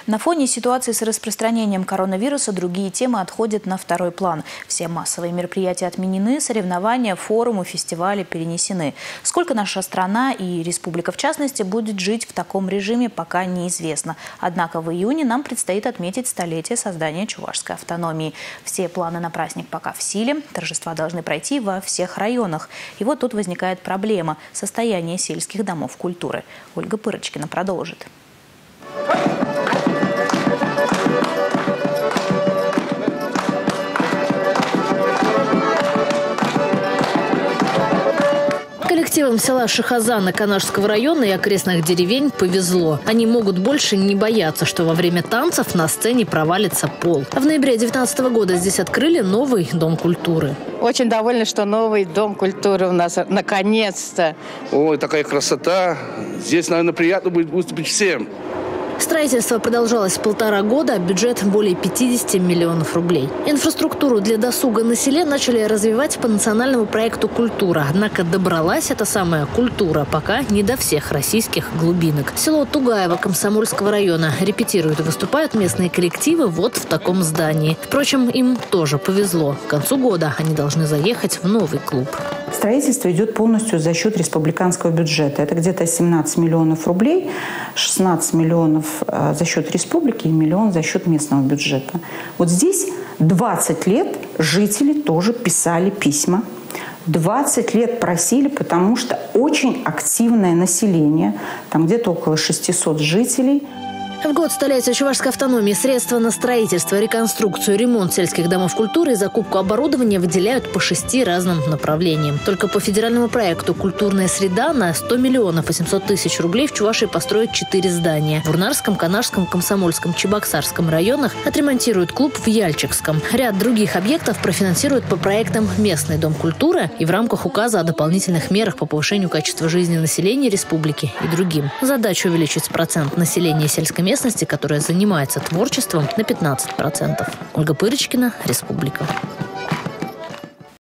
На фоне ситуации с распространением коронавируса другие темы отходят на второй план. Все массовые мероприятия отменены, соревнования, форумы, фестивали перенесены. Сколько наша страна и республика в частности будет жить в таком режиме, пока неизвестно. Однако в июне нам предстоит отметить столетие создания чувашской автономии. Все планы на праздник пока в силе. Торжества должны пройти во всех районах. И вот тут возникает проблема – состояние сельских домов культуры. Ольга Пырочкина продолжит. Коллективам села Шахазана Канашского района и окрестных деревень повезло. Они могут больше не бояться, что во время танцев на сцене провалится пол. А в ноябре 2019 года здесь открыли новый Дом культуры. Очень довольны, что новый Дом культуры у нас наконец-то. Ой, такая красота. Здесь, наверное, приятно будет выступить всем. Строительство продолжалось 1,5 года, а бюджет более 50 миллионов рублей. Инфраструктуру для досуга на селе начали развивать по национальному проекту «Культура». Однако добралась эта самая культура пока не до всех российских глубинок. Село Тугаево Комсомольского района репетируют и выступают местные коллективы вот в таком здании. Впрочем, им тоже повезло. К концу года они должны заехать в новый клуб. Строительство идет полностью за счет республиканского бюджета. Это где-то 17 миллионов рублей, 16 миллионов за счет республики и миллион за счет местного бюджета. Вот здесь 20 лет жители тоже писали письма. 20 лет просили, потому что очень активное население, там где-то около 600 жителей. В год столетия чувашской автономии средства на строительство, реконструкцию, ремонт сельских домов культуры и закупку оборудования выделяют по 6 разным направлениям. Только по федеральному проекту «Культурная среда» на 100 миллионов 800 тысяч рублей в Чувашии построят 4 здания. В Урнарском, Канашском, Комсомольском, Чебоксарском районах отремонтируют клуб в Яльчикском. Ряд других объектов профинансируют по проектам «Местный дом культуры» и в рамках указа о дополнительных мерах по повышению качества жизни населения республики и другим. Задача увеличить процент населения сельской местности, которая занимается творчеством, на 15%. Ольга Пырочкина, Республика.